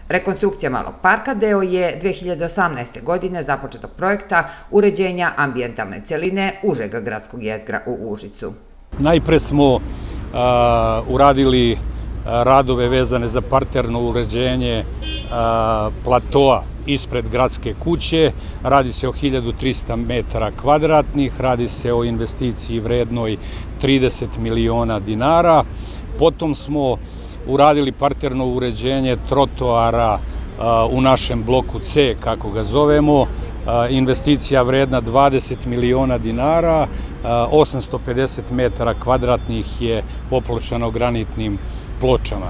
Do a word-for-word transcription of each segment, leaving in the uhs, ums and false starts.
Rekonstrukcija Malog parka deo je dve hiljade osamnaeste. godine započetog projekta uređenja ambijentalne celine užeg gradskog jezgra u Užicu. Najpre smo uradili radove vezane za parterno uređenje platoa ispred gradske kuće. Radi se o hiljadu trista metara kvadratnih, radi se o investiciji vrednoj trideset miliona dinara. Potom smo uradili parterno uređenje trotoara u našem bloku C, kako ga zovemo. Investicija vredna dvadeset miliona dinara, osamsto pedeset metara kvadratnih je popločano granitnim pločama.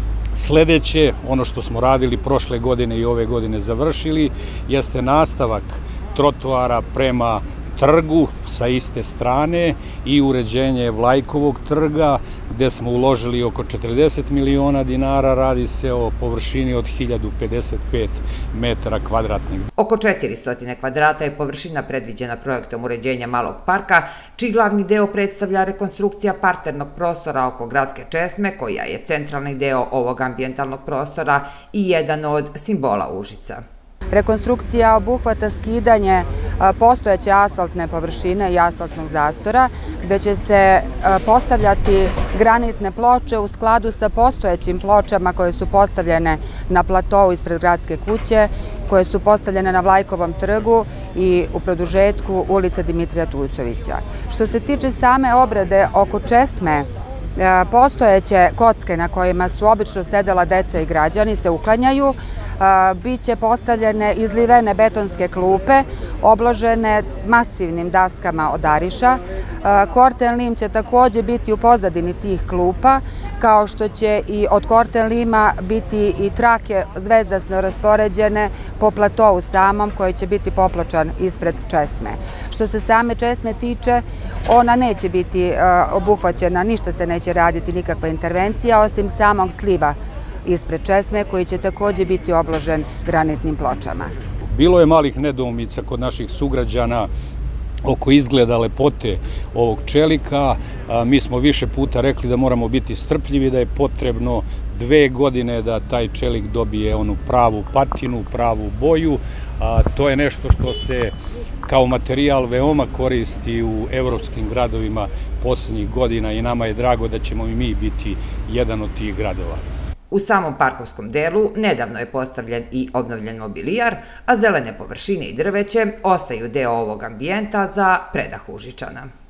Sledeće, ono što smo radili prošle godine i ove godine završili, jeste nastavak trotoara prema trgu sa iste strane i uređenje Vlajkovog trga, gde smo uložili oko četrdeset miliona dinara, radi se o površini od hiljadu pedeset pet metara kvadratnih. Oko četiristo kvadrata je površina predviđena projektom uređenja Malog parka, čiji glavni deo predstavlja rekonstrukcija parternog prostora oko gradske česme, koja je centralni deo ovog ambijentalnog prostora i jedan od simbola Užica. Rekonstrukcija obuhvata skidanje postojeće asfaltne površine i asfaltnog zastora, gde će se postavljati granitne ploče u skladu sa postojećim pločama koje su postavljene na platovu ispred gradske kuće, koje su postavljene na Vlajkovom trgu i u produžetku ulice Dimitrija Tucovića. Što se tiče same obrade oko česme, postojeće kocke na kojima su obično sedela deca i građani se uklanjaju, biće postavljene izlivene betonske klupe, obložene masivnim daskama od ariša. Korten lim će takođe biti u pozadini tih klupa, kao što će i od korten lima biti i trake zvezdasno raspoređene po platovu samom, koji će biti popločan ispred česme. Što se same česme tiče, ona neće biti obuhvaćena, ništa se neće raditi, nikakva intervencija, osim samog sliva ispred česme, koji će takođe biti obložen granitnim pločama. Bilo je malih nedoumica kod naših sugrađana oko izgleda lepote ovog čelika. Mi smo više puta rekli da moramo biti strpljivi, da je potrebno dve godine da taj čelik dobije onu pravu patinu, pravu boju. To je nešto što se kao materijal veoma koristi u evropskim gradovima poslednjih godina i nama je drago da ćemo i mi biti jedan od tih gradova. U samom parkovskom delu nedavno je postavljen i obnovljen mobilijar, a zelene površine i drveće ostaju deo ovog ambijenta za predah Užičana.